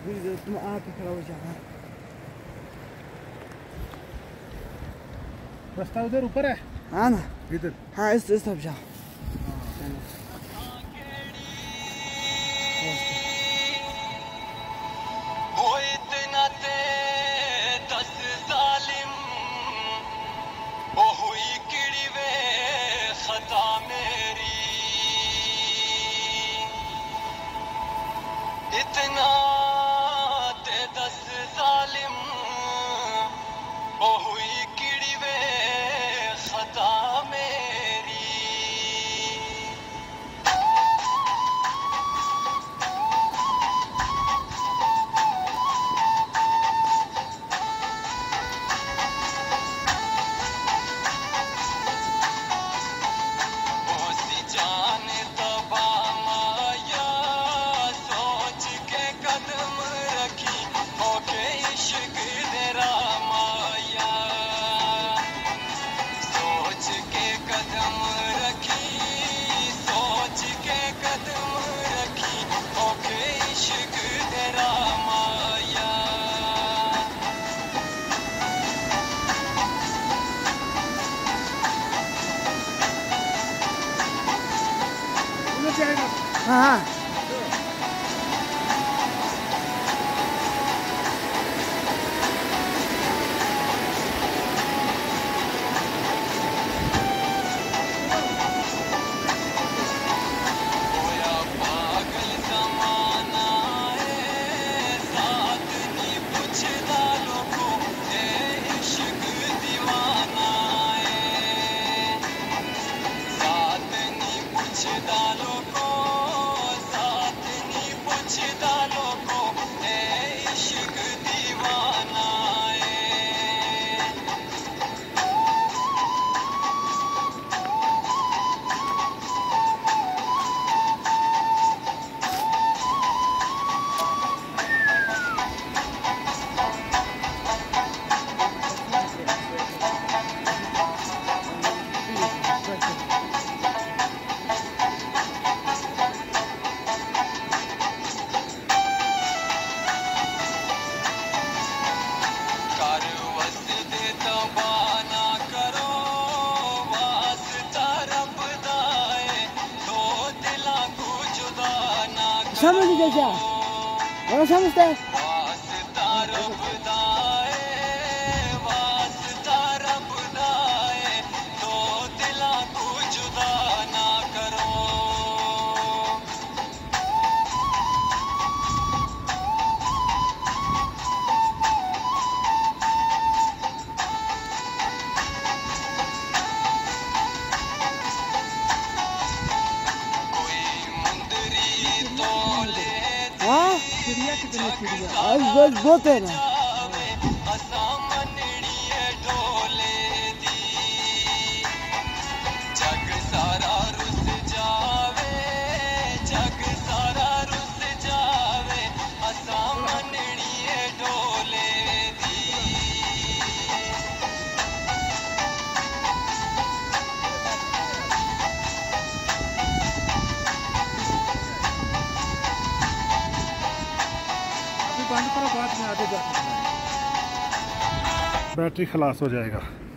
तुम आके खड़ा हो जाना। रास्ता उधर ऊपर है। हाँ ना, इधर। हाँ इस तरफ जाओ। वो इतना ते 10 जालिम वो हुई किड़ी वे खता मेरी इतना ते 10 जालिम वो हुई किड़ी वे खता मेरी हाँ समझ गए क्या? और समझते हैं? चिड़िया कितनी चिड़िया बस बहुत है ना। बंद करो, बाद में आगे जा सकते हैं। बैटरी खलास हो जाएगा।